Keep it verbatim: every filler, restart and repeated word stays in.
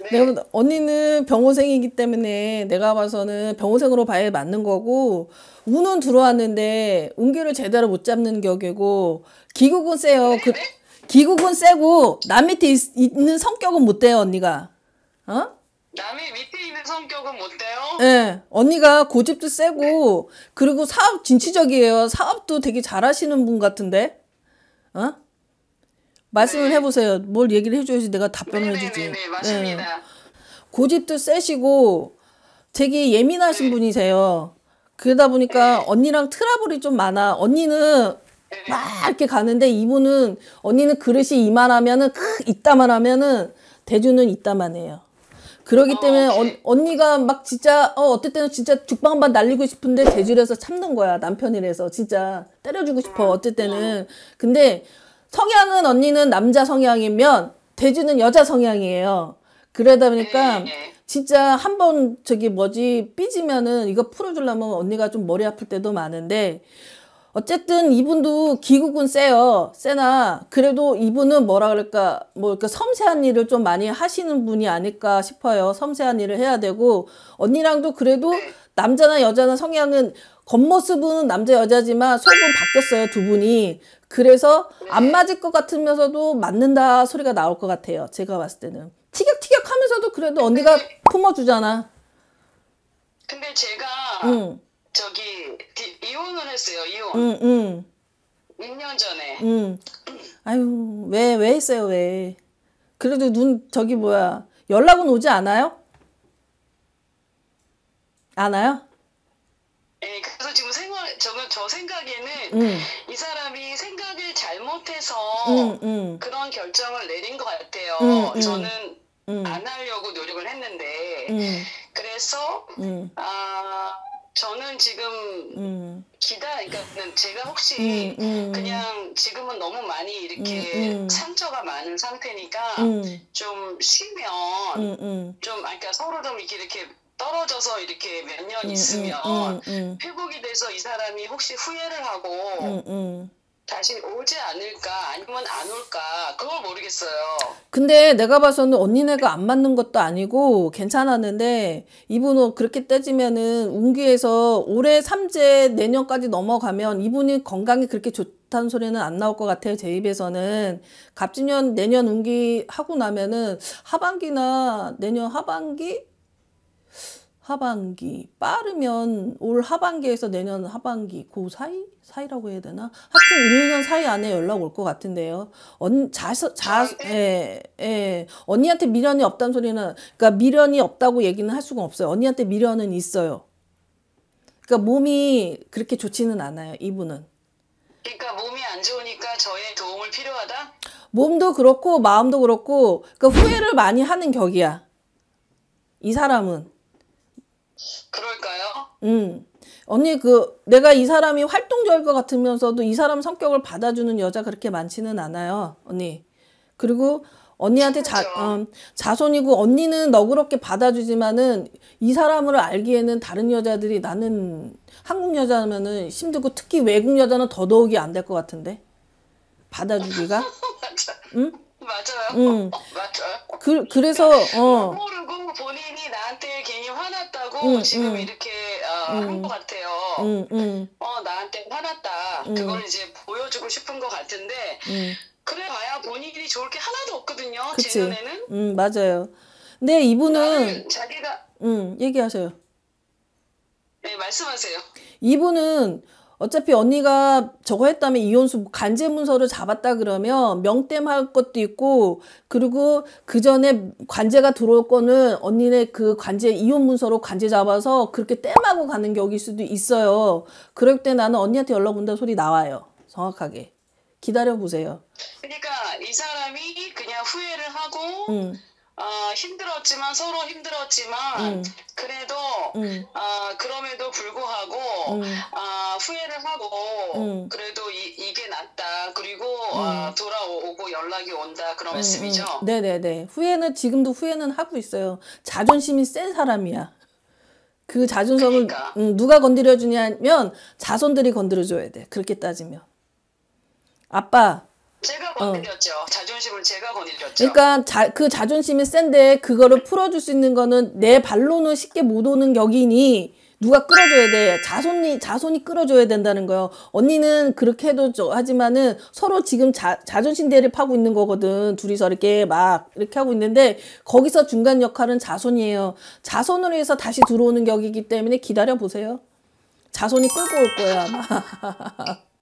네. 내가, 언니는 병호생이기 때문에 내가 봐서는 병호생으로 봐야 맞는 거고, 운은 들어왔는데, 운기를 제대로 못 잡는 격이고, 기국은 세요. 네, 그, 네? 기국은 세고, 남 밑에 있, 있는 성격은 못 돼요, 언니가. 어? 남이 밑에 있는 성격은 못 돼요? 예, 언니가 고집도 네. 세고, 그리고 사업 진취적이에요. 사업도 되게 잘하시는 분 같은데, 어? 말씀을 네. 해보세요. 뭘 얘기를 해줘야지 내가 답변을 해주지. 네네네네, 예. 맞습니다. 고집도 세시고, 되게 예민하신 네. 분이세요. 그러다 보니까 네. 언니랑 트러블이 좀 많아. 언니는 네. 막 이렇게 가는데 이분은, 언니는 그릇이 이만하면은, 크, 이따만 하면은, 대주는 이따만 해요. 그러기 어, 때문에 언, 오케이. 언니가 막 진짜 어 어떨 때는 진짜 죽방 한번 날리고 싶은데 대줄에서 참는 거야. 남편이라서 진짜 때려주고 싶어 음, 어떨 음. 때는. 근데 성향은 언니는 남자 성향이면 대주는 여자 성향이에요. 그러다 보니까 네. 진짜 한번 저기 뭐지 삐지면은 이거 풀어주려면 언니가 좀 머리 아플 때도 많은데, 어쨌든 이분도 기국은 세요. 세나 그래도 이분은 뭐라 그럴까 뭐 이렇게 섬세한 일을 좀 많이 하시는 분이 아닐까 싶어요. 섬세한 일을 해야 되고, 언니랑도 그래도 네. 남자나 여자나 성향은 겉모습은 남자 여자지만 속은 바뀌었어요, 두 분이. 그래서 안 네. 맞을 것 같으면서도 맞는다 소리가 나올 것 같아요. 제가 봤을 때는 티격티격 하면서도 그래도 언니가 근데, 품어주잖아. 근데 제가 응, 저기 디- 이혼을 했어요, 이혼. 응, 응, 이 년 전에. 응. 아유, 왜, 왜 했어요, 왜? 그래도 눈, 저기 뭐야. 연락은 오지 않아요? 안 와요? 예, 그래서 지금 생각, 저, 저 생각에는 응, 이 사람이 생각을 잘못해서 응, 응, 그런 결정을 내린 것 응, 같아요. 응, 저는 응, 안 하려고 노력을 했는데, 응, 그래서, 응, 아, 저는 지금 응, 기다, 그러니까 제가 응, 혹시 응, 그냥 지금은 너무 많이 응, 이렇게 응, 상처가 많은 상태니까 응, 좀 쉬면 응, 응, 좀, 아, 그러니까 서로 좀 이렇게, 이렇게 떨어져서 이렇게 몇 년 응, 있으면 응, 응, 회복이 돼서 이 사람이 혹시 후회를 하고 응, 응. 다시 오지 않을까 아니면 안 올까 그걸 모르겠어요. 근데 내가 봐서는 언니네가 안 맞는 것도 아니고 괜찮았는데, 이분은 그렇게 따지면은 운기에서 올해 삼재 내년까지 넘어가면 이분이 건강이 그렇게 좋다는 소리는 안 나올 것 같아요. 제 입에서는. 갑진년 내년 운기 하고 나면은 하반기나 내년 하반기? 하반기 빠르면 올 하반기에서 내년 하반기 그 사이? 사이라고 해야 되나? 하여튼 일 년 사이 안에 연락 올 것 같은데요. 언, 자, 자, 저한테 예, 예. 언니한테 미련이 없다는 소리는, 그러니까 미련이 없다고 얘기는 할 수가 없어요. 언니한테 미련은 있어요. 그러니까 몸이 그렇게 좋지는 않아요, 이분은. 그러니까 몸이 안 좋으니까 저의 도움을 필요하다? 몸도 그렇고 마음도 그렇고, 그러니까 후회를 많이 하는 격이야, 이 사람은. 그럴까요? 음. 언니, 그, 내가 이 사람이 활동적일 것 같으면서도 이 사람 성격을 받아주는 여자 그렇게 많지는 않아요, 언니. 그리고 언니한테 자, 친구죠. 음, 자손이고, 언니는 너그럽게 받아주지만은 이 사람을 알기에는 다른 여자들이, 나는 한국 여자면은 힘들고 특히 외국 여자는 더더욱이 안 될 것 같은데. 받아주기가. 맞아. 응? 맞아요. 응. 맞아요. 그, 그래서, 그러니까 어, 모르고 본인이 나한테 괜히 화났다고 응, 지금 응, 이렇게 어, 한 것 응, 같아요. 응, 응, 어, 나한테 화났다. 응, 그걸 이제 보여주고 싶은 것 같은데, 응. 그래 봐야 본인이 좋을 게 하나도 없거든요, 제 그치. 눈에는. 응, 맞아요. 근데 이분은, 나를 자기가, 응, 얘기하세요. 네, 말씀하세요. 이분은 어차피 언니가 저거 했다면 이혼수 간제 문서를 잡았다 그러면 명땜할 것도 있고, 그리고 그 전에 관제가 들어올 거는 언니네 그 관제 이혼 문서로 관제 잡아서 그렇게 땜하고 가는 격일 수도 있어요. 그럴 때 나는 언니한테 연락 온다 소리 나와요. 정확하게. 기다려 보세요. 그러니까 이 사람이 그냥 후회를 하고, 응, 어, 힘들었지만, 서로 힘들었지만, 응, 그래도, 응, 어, 그럼에도 불구하고, 응, 어, 후회를 하고, 응, 그래도 이, 이게 낫다. 그리고, 응. 어, 돌아오고 연락이 온다. 그런 응, 응. 말씀이죠. 네네네. 후회는, 지금도 후회는 하고 있어요. 자존심이 센 사람이야. 그 자존심을, 그니까. 응, 누가 건드려주냐면 자손들이 건드려줘야 돼. 그렇게 따지면. 아빠, 제가 어. 건드렸죠. 자존심을 제가 건드렸죠. 그러니까 자, 그 자존심이 센데 그거를 풀어줄 수 있는 거는 내 발로는 쉽게 못 오는 격이니 누가 끌어줘야 돼. 자손이 자손이 끌어줘야 된다는 거예요. 언니는 그렇게 해도 저, 하지만은 서로 지금 자, 자존심 대립하고 있는 거거든. 둘이서 이렇게 막 이렇게 하고 있는데 거기서 중간 역할은 자손이에요. 자손으로 해서 다시 들어오는 격이기 때문에 기다려 보세요. 자손이 끌고 올 거예요 아마.